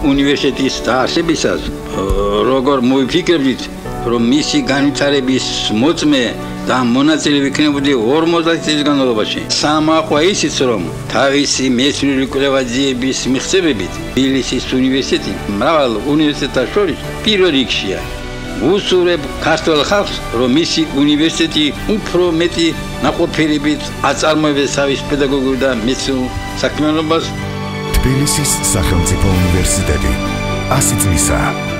უნივერსიტეტის დაარსებისას როგორ მოიფიქრებდით, რომ მისი განვითარების მოწმე და მონაწილე ვიქნებოდი 50 წლის განმავლობაში. სამაყვა ისიც, რომ თავისი მეცნიერული კვლევაძიების მიღწევებით თბილისის უნივერსიტეტი მრავალ უნივერსიტეტთან შორის პირველ რიგშია. უსურვებ ქართულ ხალხს, რომ მისი უნივერსიტეტი უფრო მეტი ნაყოფიერებით აწარმოებს თავის პედაგოგიურ და მეცნიერულ საქმიანობას. თბილისის სახელმწიფო უნივერსიტეტი 100 წლისა